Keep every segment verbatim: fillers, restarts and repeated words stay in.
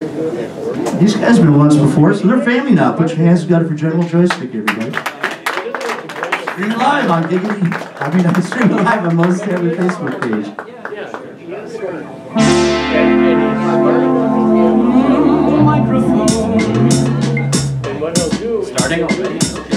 These guys have been once before, so they're family now. Put your hands together for General Joystick, everybody. Streaming live on Giggity. I mean, I'm streaming live on Most Family Facebook page. Starting already.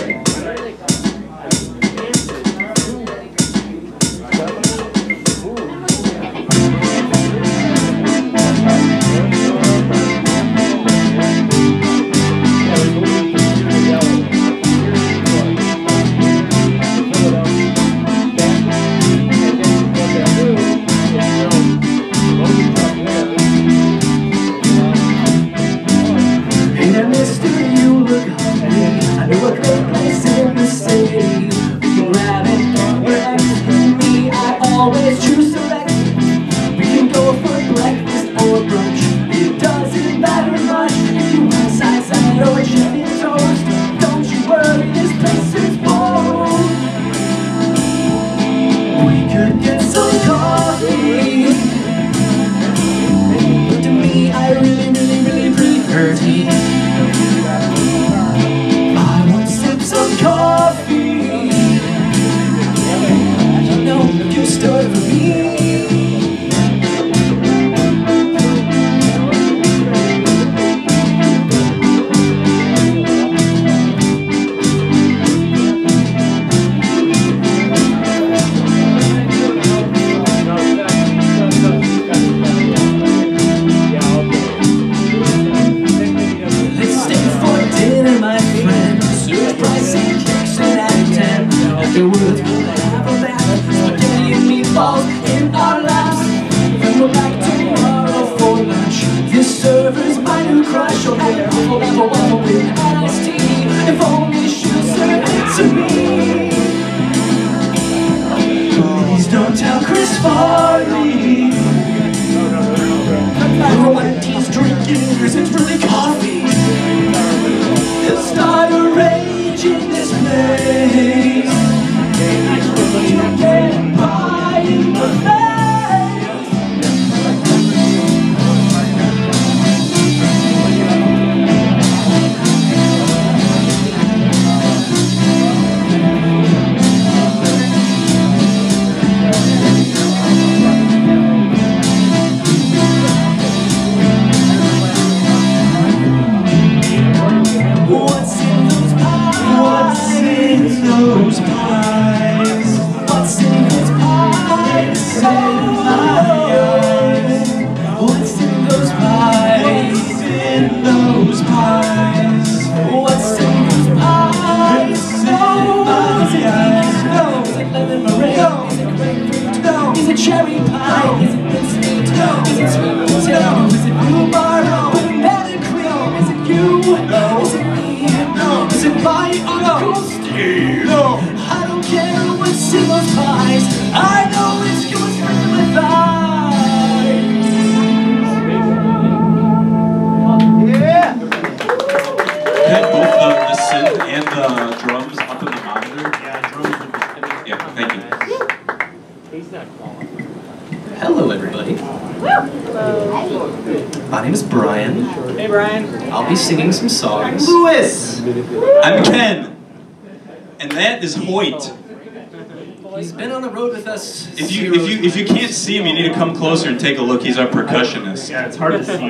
Hello, everybody. My name is Bryan. Hey, Bryan. I'll be singing some songs. Louis! I'm Ken. And that is Hoyt. He's been on the road with us. If you if you if you can't see him, you need to come closer and take a look. He's our percussionist. Yeah, it's hard to see.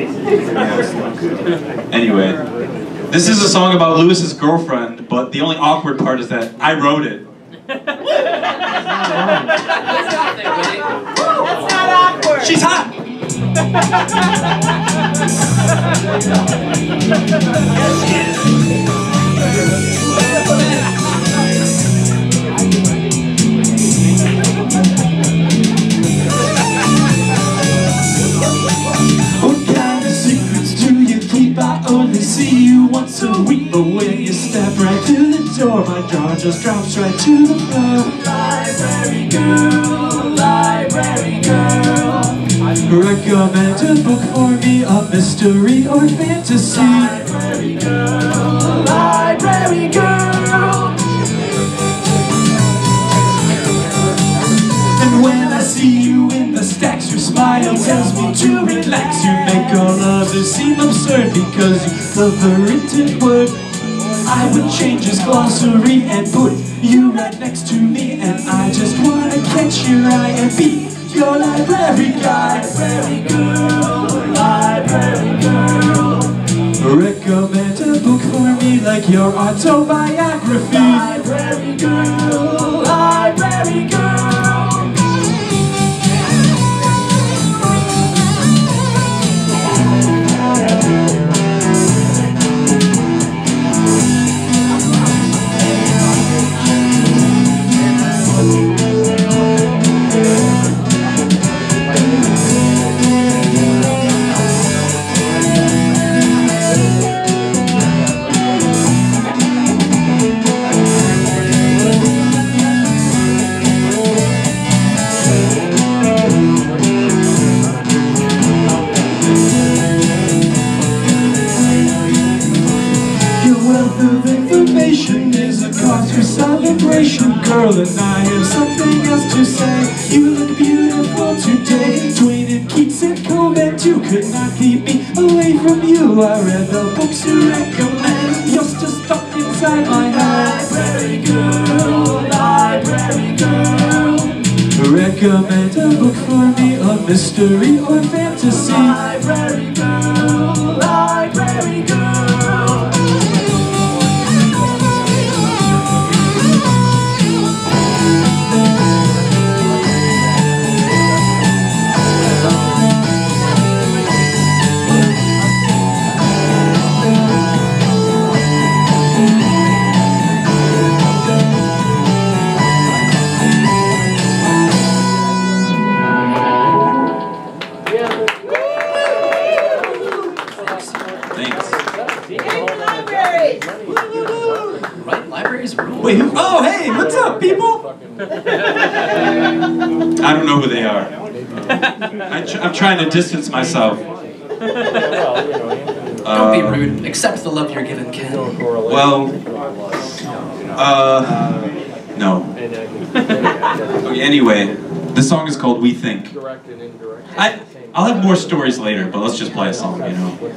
Anyway, this is a song about Louis's girlfriend, but the only awkward part is that I wrote it. That's not awkward. She's hot. Yes, she is. What kind of secrets do you keep? I only see you once a week, but when you step right to the door, my jaw just drops right to the floor. Library girl, library girl, recommend a book for me, a mystery or fantasy. Library girl, library girl. And when I see you in the stacks, you're smiling. smile tells me to relax. You make all others seem absurd because you love the written word. I would change his glossary and put you right next to me, and I just wanna catch your eye and be your library guy. Library girl, library girl. Recommend a book for me like your autobiography. Library girl, library girl. Girl, and I have something else to say. You look beautiful today. Twain and Keats and Coleman too could not keep me away from you. I read the books you recommend. You're still stuck inside my head. Library girl, library girl. Recommend a book for me, a mystery or fantasy. Library girl, library girl. Wait, who, oh, hey, what's up, people? I don't know who they are. I tr I'm trying to distance myself. Don't be rude. Accept the love you're given, Ken. Well, uh, no. Okay, anyway, the song is called We Think. I, I'll have more stories later, but let's just play a song, you know.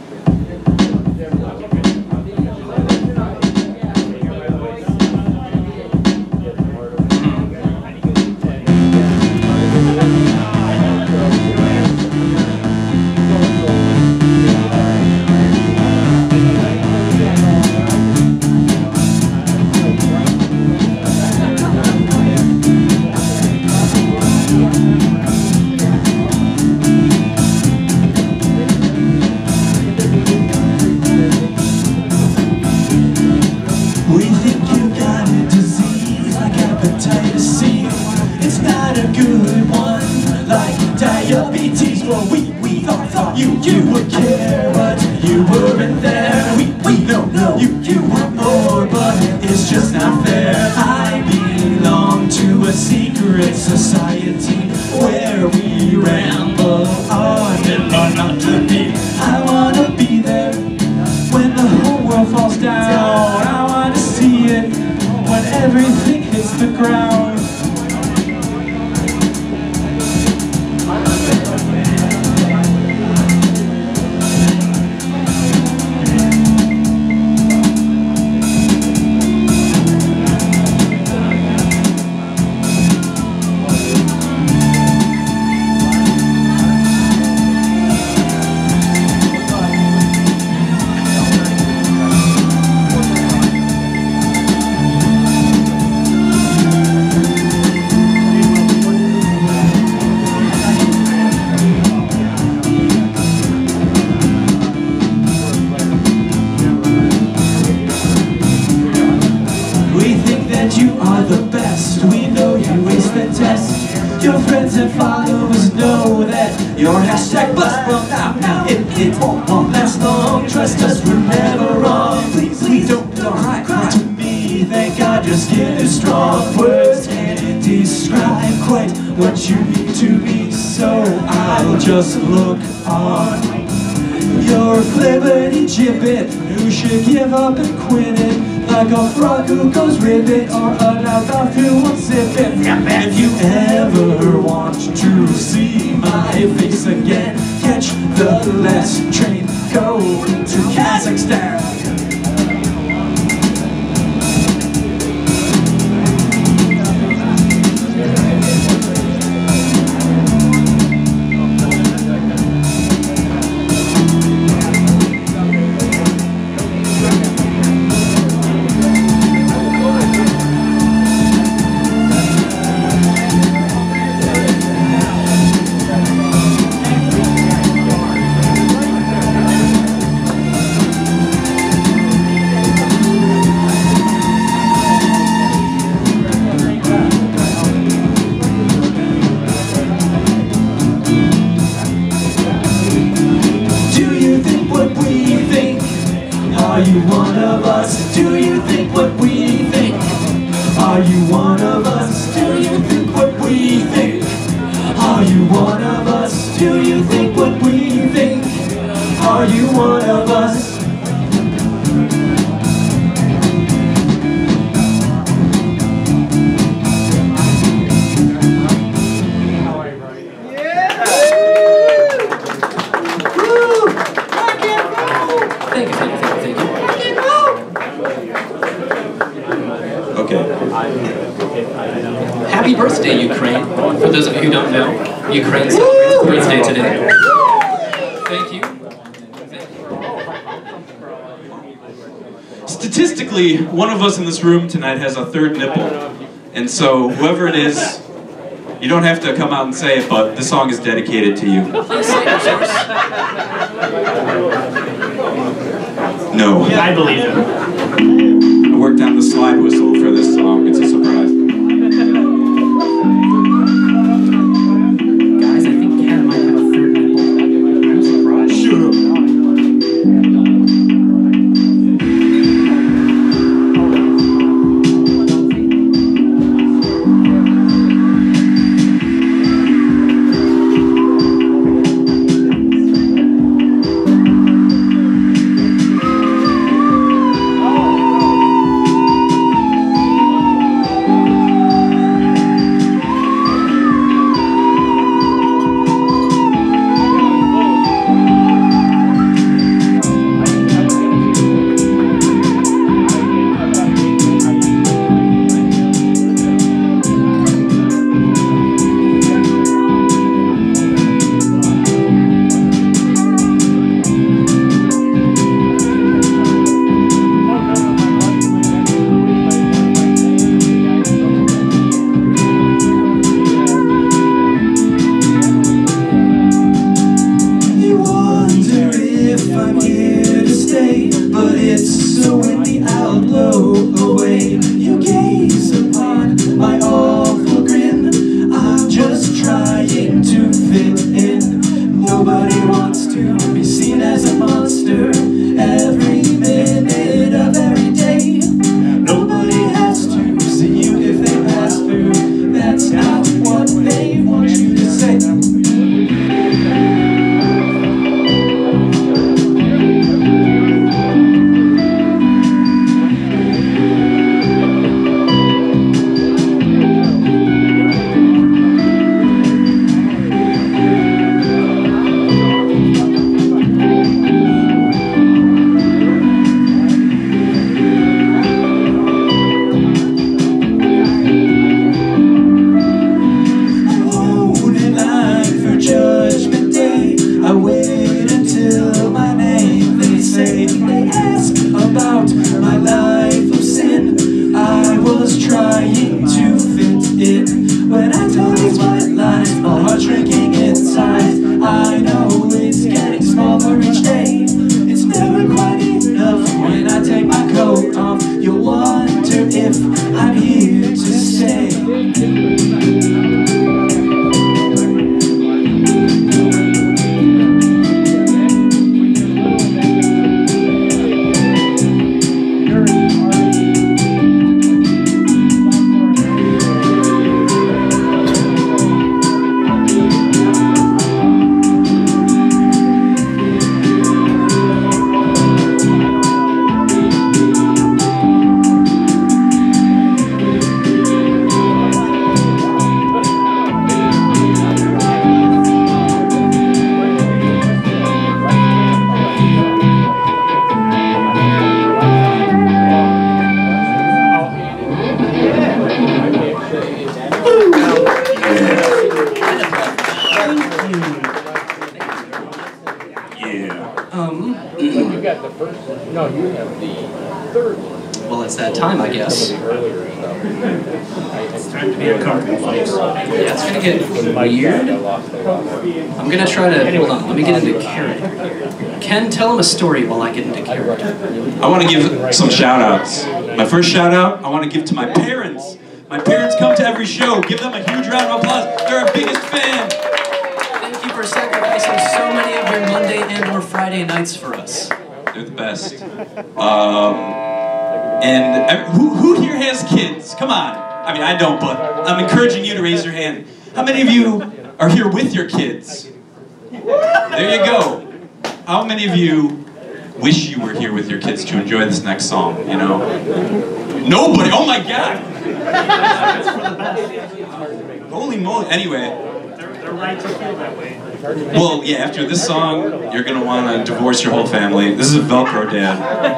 Just look on your flibberty gibbet. You should give up and quit it. like a frog who goes ribbit or an outlaw who wants it. If you ever want to see my face again, catch the last train, go to Kazakhstan. Are you one of us? Do you think what we think? Are you one of us? Do you think what we think? Are you one of us? Do you think what we think? Are you one of us? Happy birthday, Ukraine. For those of you who don't know, Ukraine celebrates birthday today. Thank you. Statistically, one of us in this room tonight has a third nipple. And so, whoever it is, you don't have to come out and say it, but this song is dedicated to you. No. I believe it. I worked on the slide whistle for this song. It's a surprise. Guys, I think Ken might have a third nipple. I'm surprised. Shut up. No, you have the third one. Well, it's that time, I guess. It's time to be uncomfortable, folks. Yeah, it's gonna get weird. I'm gonna try to, hold on, let me get into character here. Ken, tell him a story while I get into character. I want to give some shout outs. My first shout out, I want to give to my parents. My parents come to every show. Give them a huge round of applause. They're our biggest fan. Thank you for sacrificing so many of your Monday and or Friday nights for us. They're the best. Um, and uh, who, who here has kids? Come on. I mean, I don't, but I'm encouraging you to raise your hand. How many of you are here with your kids? There you go. How many of you wish you were here with your kids to enjoy this next song, you know? Nobody! Oh my God! Holy moly. Anyway. They're right to feel that way. Well, yeah, after this song, you're gonna want to divorce your whole family. This is a Velcro Dad.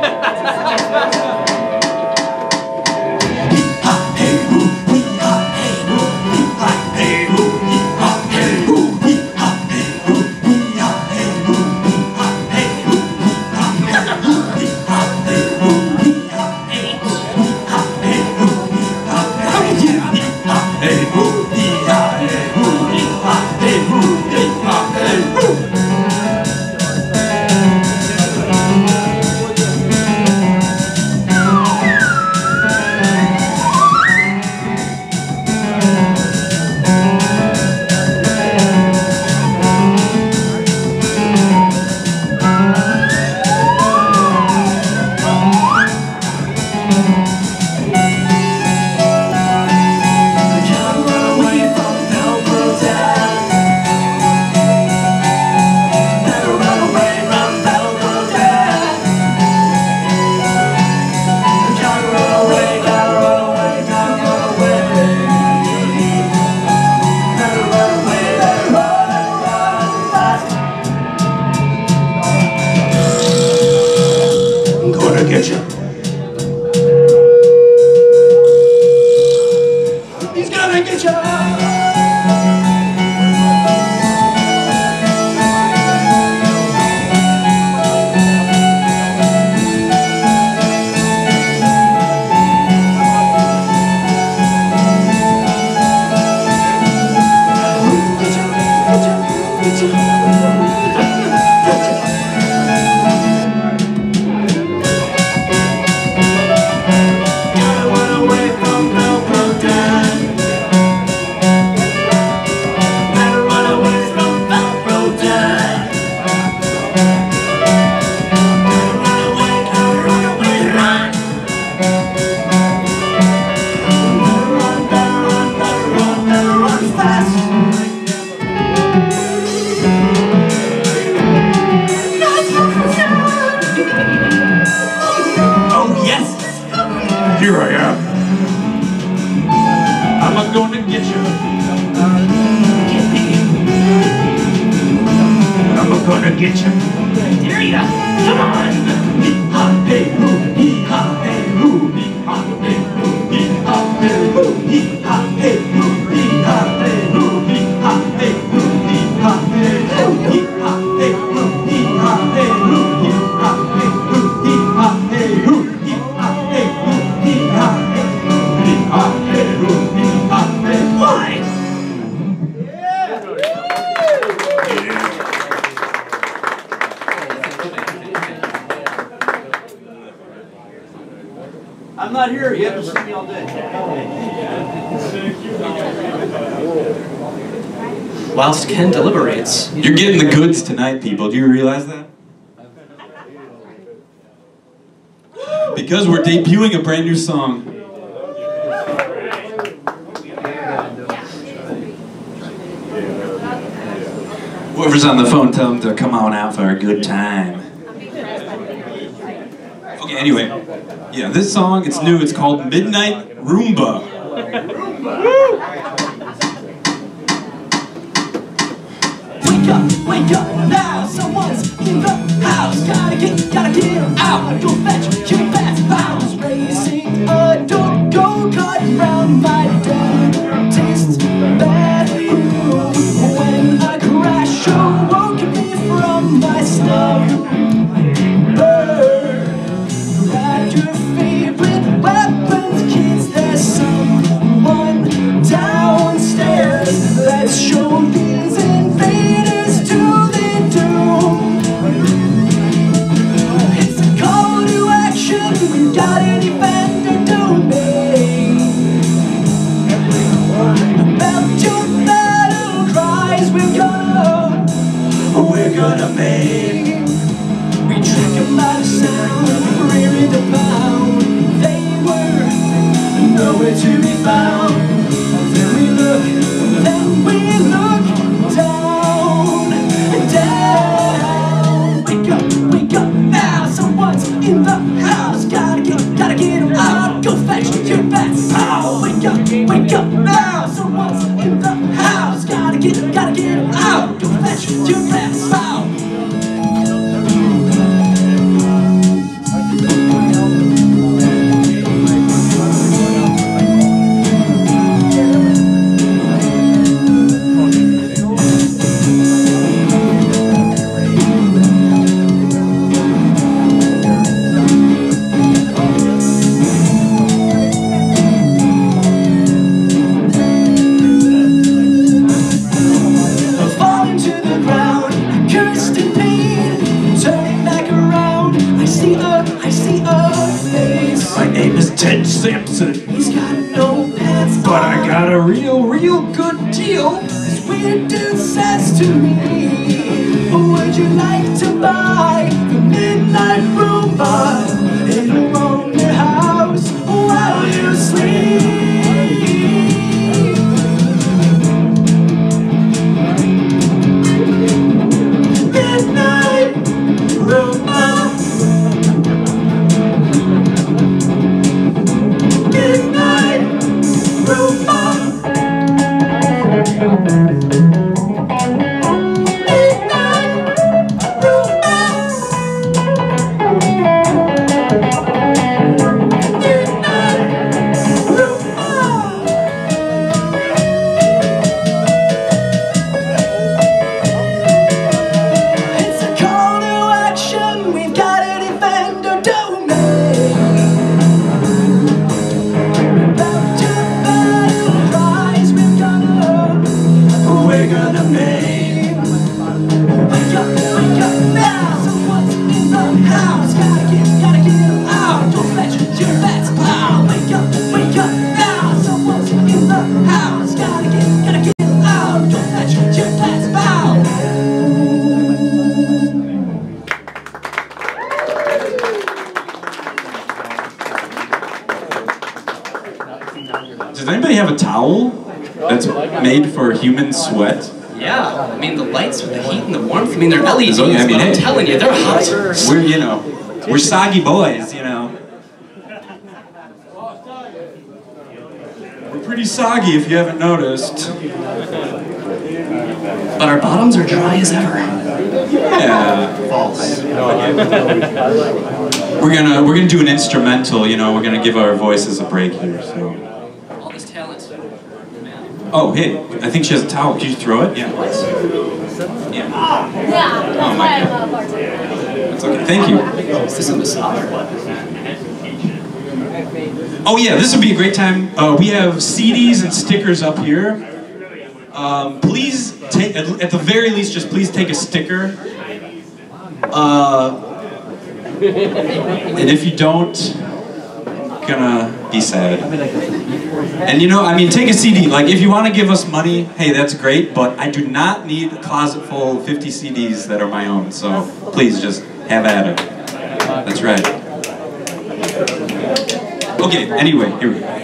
Get you. He's gonna get you. Here I am. I'm gonna get you. I'm gonna get you. Dare ya? Come on! Hee-ha, hey, hoo, hee-ha, hey, hoo, hee-ha, hey, hoo, hee-ha, hey, hoo, hee-ha, hey, hoo, hee-ha, hey, hoo, hee-ha, hey, hoo, hee-ha, hey, hoo, hee-ha, hey, hoo, hee-ha, hey, hoo, hee-ha, hey, hoo, hee-ha, hey, hoo, hee-ha, hey, hoo, hee-ha, hey, hoo, hee-ha, hey, hoo, hee-ha, hey, why? I'm not here. You haven't seen me all day. Whilst Ken deliberates, You're getting the goods tonight, people. Do you realize that? Because we're debuting a brand new song. Whoever's on the phone, tell them to come on out for a good time. Okay, anyway. Yeah, this song, it's new. It's called Midnight Roomba. Wake up, wake up now, someone's in the house. Gotta get, gotta get out. Go fetch, keep fast, bounce. Racing a door, go kart round my dentist's bathroom. When I crash, you woke me from my slumber. real, real good deal. This weird dude says to me, would you like to buy the midnight Roomba in a lonely house while you sleep? Midnight Roomba. Midnight Roomba. Does anybody have a towel that's made for human sweat? Yeah, I mean the lights with the heat and the warmth, I mean they're L E Ds, I mean, but hey, I'm telling you, they're hot. We're, you know, we're soggy boys, you know. We're pretty soggy if you haven't noticed. But our bottoms are dry as ever. Yeah. False. We're gonna we're gonna do an instrumental, you know, we're gonna give our voices a break here, so. All this talent. Oh, hey, I think she has a towel. Can you throw it? Yeah. Yeah. Yeah, Oh my God. That's okay. Thank you. Is this a massage or what? Oh yeah, this would be a great time. Uh, we have C Ds and stickers up here. Um, please take, at, at the very least, just please take a sticker. Uh, and if you don't, gonna be sad. And you know, I mean, take a C D. Like, if you want to give us money, hey, that's great. But I do not need a closet full of fifty C Ds that are my own. So please, just have at it. That's right. Okay. Anyway, here we go.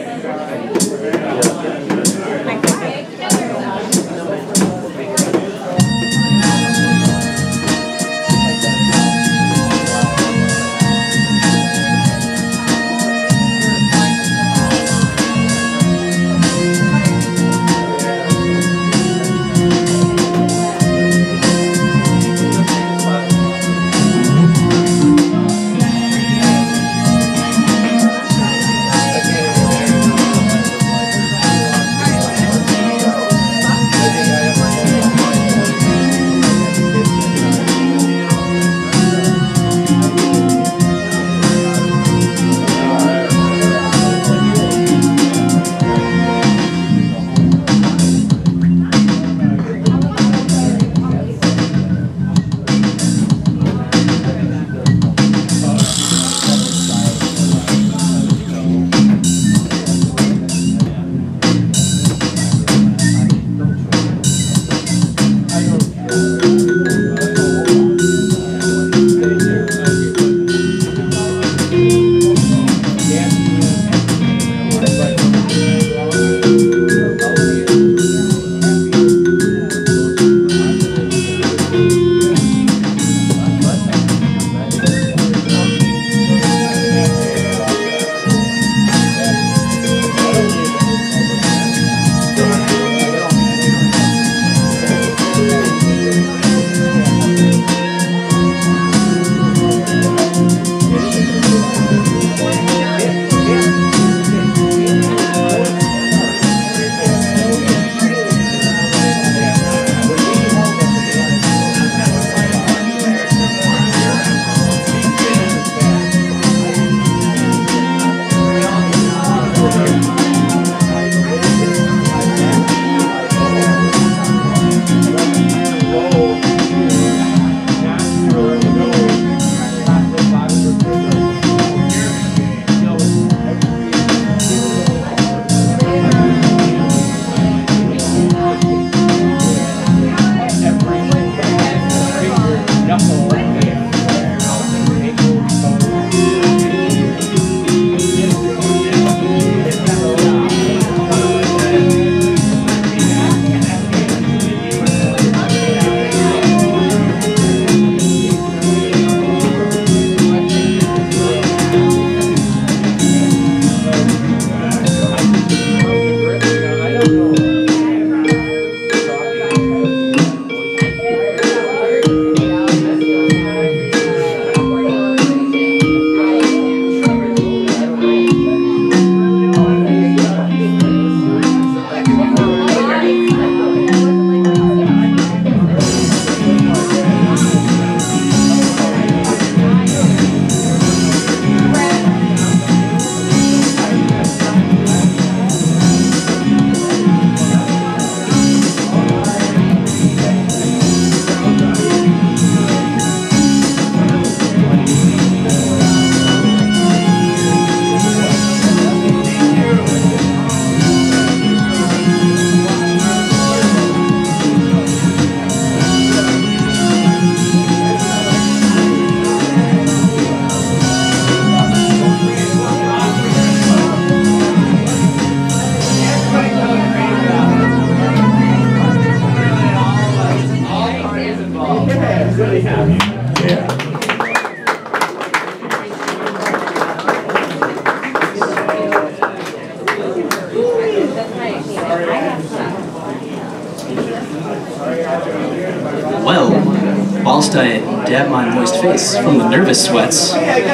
Well, whilst I dab my moist face from the nervous sweats.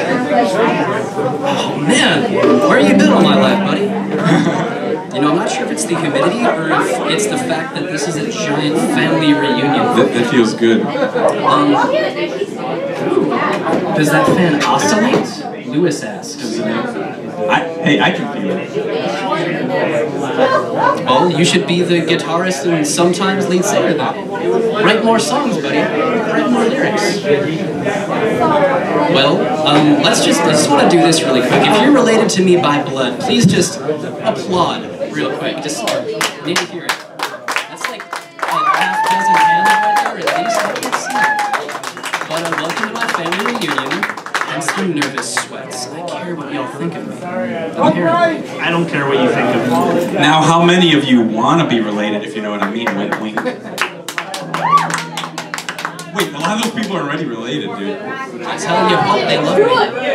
Oh man, where you been all my life, buddy? You know, I'm not sure if it's the humidity or if it's the fact that this is a giant family reunion. That, that feels good. Um, does that fan oscillate? Lewis asks. I, hey, I can feel it. Well, you should be the guitarist and sometimes lead singer then. Write more songs, buddy. Write more lyrics. Well, um, let's just, I just want to do this really quick. If you're related to me by blood, please just applaud real quick. Just need to hear it. That's like a half dozen hands right there at least. I can see it. But uh, welcome to my family reunion. Hence the nervous sweats. I care what y'all think of me. Apparently. I don't care what you think of me. Now, how many of you want to be related, if you know what I mean? Wink, wink. Wait, a lot of those people are already related, dude. I'm telling you what, they love me.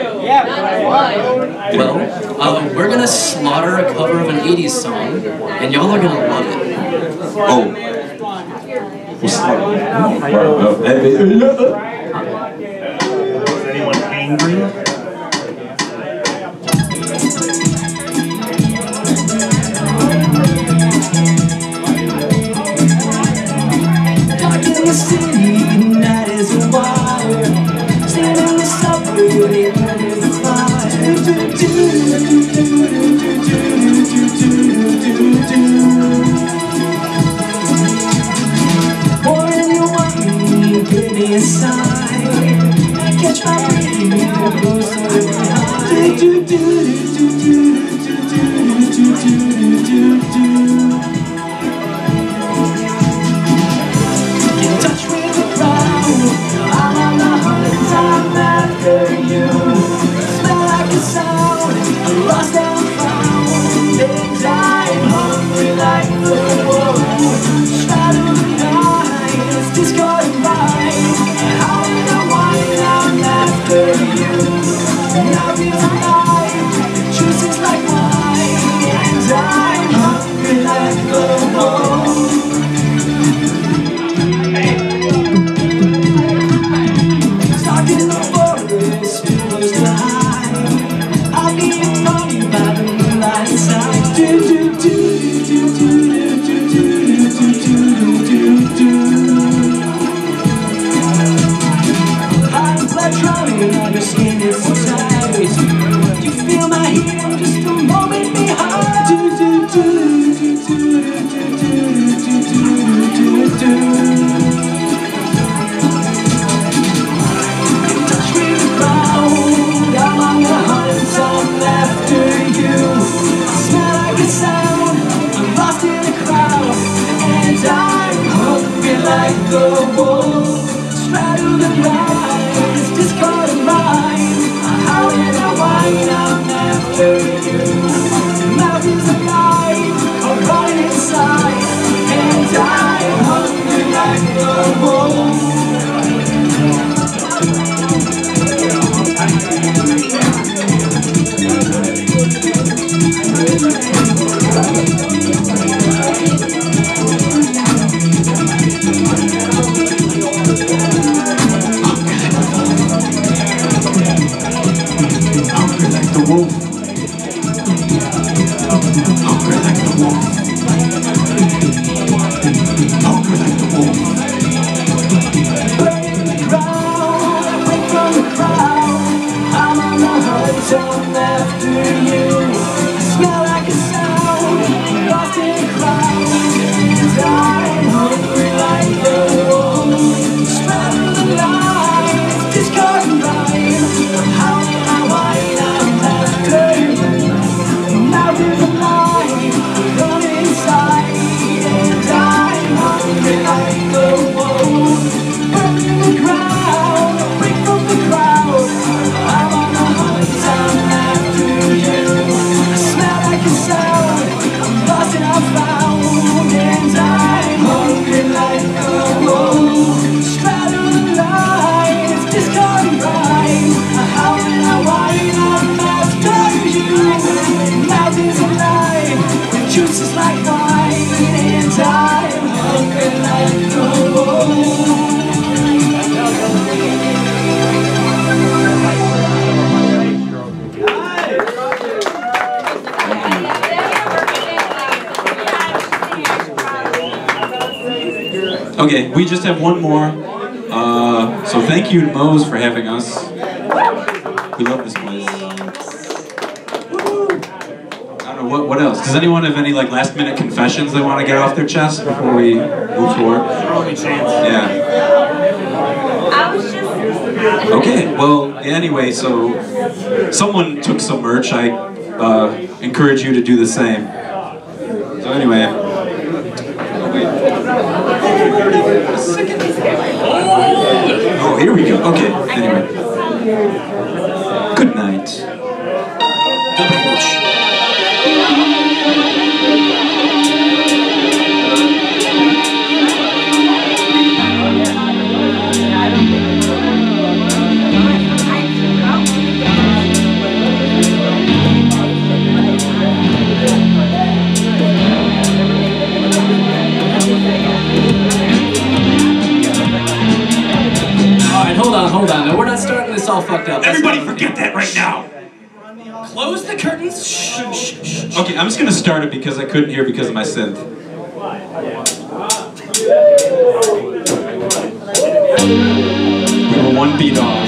Well, uh, we're gonna slaughter a cover of an eighties song, and y'all are gonna love it. Oh. We'll slaughter. Is anyone angry? Dark in the city, night is a wire. Stand in the subway, the earth is a fire. Do, do, do, do, do, do, do, do, do. More than you want me, give me a sign. I catch my breath, you go so high. Do, do, do, do, do, do, do, do, do, do. Touch with the crowd, I'm on the hunt, I'm after you. Smell like a sound, I'm lost and found. Things I'm hungry like the wolf. Shadow the night, it's discord and right. How in the wine, I'm after you. Now feels alive, the juice is like wine. And I'm hungry like the wolf. Stuck in the forest, too close to hide. I'll be funny by the moonlight side. Do do do do do do do do do do do. I'm blood drowning on your skin, it's so tight. You feel my heat, I'm just a moment behind. Do do do do do do do do do do do. Touch me the ground, I'm on the hunt, I'm after you. Smell like a sound, I'm lost in the crowd. And I'm hungry like the wolf. Straddle the line, it's discord and rhyme. How in I wine, I'm after you. Mouth is alive, I'm running inside. And I'm hungry like the wolf. Okay, we just have one more. Uh, so thank you to Moe's for having us. We love this place. I don't know, what, what else? Does anyone have any like last minute confessions they want to get off their chest before we move forward? Yeah. I was just... Okay, well, anyway, so someone took some merch. I uh, encourage you to do the same. So anyway. Oh, here we go. Okay, anyway. Good night. Hold on, hold on. No, we're not starting this all fucked up. That's Everybody not forget that right now! Close the curtains. Shh, shh, shh. Okay, I'm just gonna start it because I couldn't hear because of my synth. We were one beat off.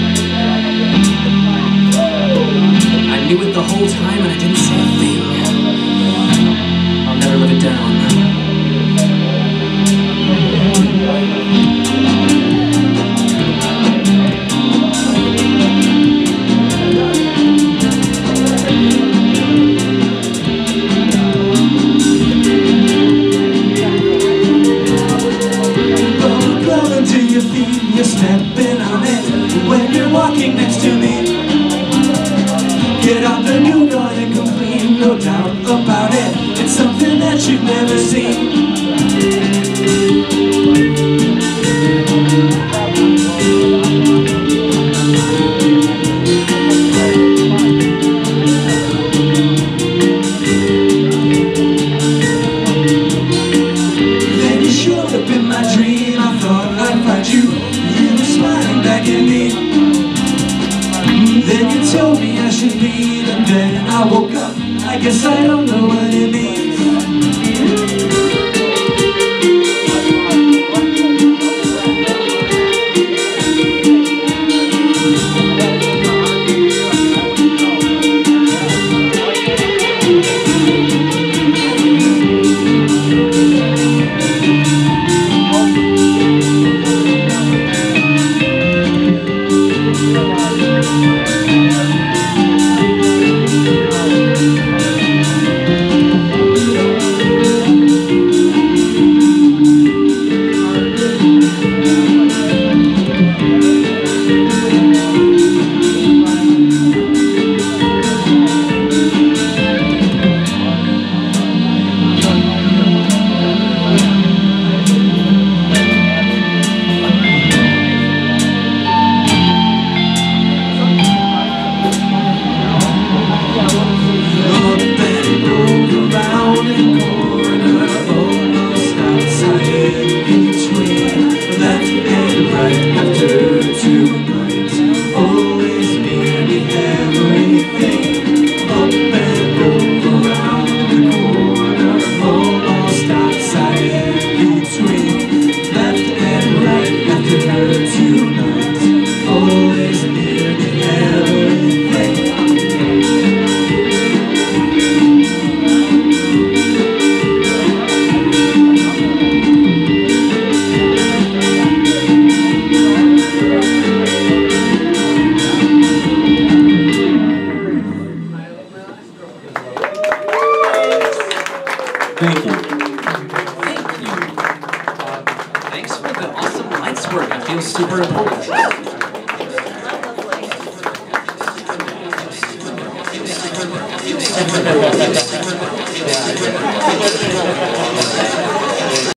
I knew it the whole time and I didn't say a thing. I'll never live it down. You're stepping on it when you're walking next to me. Get out the new gun and come clean, no doubt about it. It's something that you've never seen. Then you showed up in my dream. I thought I'd find you. Back in me. Then you told me I should leave, and then I woke up. I guess I don't know what it means. Thank you. Thank you. Uh, thanks for the awesome lights work. It feels super important. Feels super important.